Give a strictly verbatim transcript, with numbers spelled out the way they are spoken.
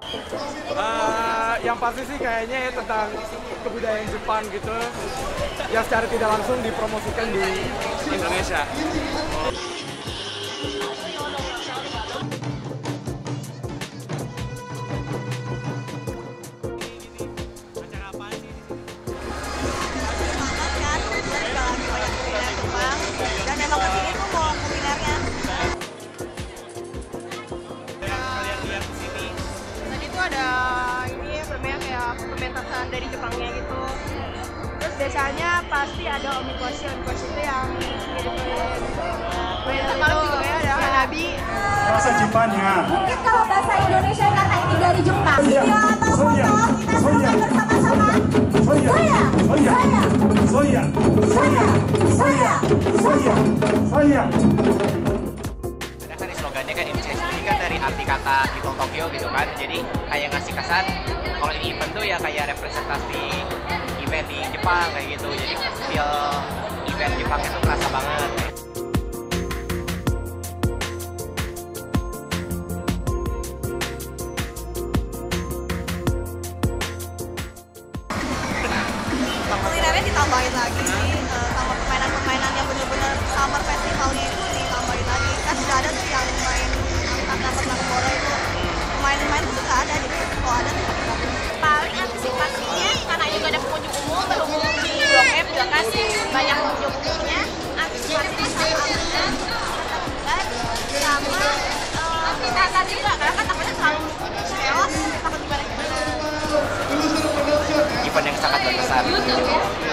Uh, yang pasti sih kayaknya ya tentang kebudayaan Jepang gitu, yang secara tidak langsung dipromosikan di Indonesia. Dan memang kesini tuh mau kulinernya. Kalian lihat di sini. Tadi tuh ada ini permainan kayak pementasan dari Jepangnya gitu. Terus biasanya pasti ada omnibus. Omnibus itu yang mirip-mirip. Malam juga ya ada Hanabi. Bahasa Jepangnya. Mungkin kalau bahasa Indonesia karena ini dari Jepang. Video atau foto kita sampaikan bersama-sama. Saya, saya, Soya, saya, saya, saya, saya. Ada kan slogannya kan inisiasi ini kan dari arti kata Little Tokyo gitu kan. Jadi kayak ngasih kesan kalau ini event tuh ya kayak representasi event di Jepang kayak gitu. Jadi feel event Jepang itu kerasa banget. Kulinernya ditambahin lagi sih, uh, sama permainan-permainan yang bener-bener summer festivalnya itu ditambahin lagi. Kan sudah ada tuh yang main angkat dapat bola itu, pemain-pemain itu nggak ada, jadi kalau ada tuh paling antisipasinya karena juga ada pengunjung umum, berhubung di Blok M juga kan banyak pengunjung umumnya, antisipasi masalah aman, ketertiban, sama uh, kesehatan juga karena kan takutnya selalu chaos, takut gimana-gimana. Event yang sangat berkesan.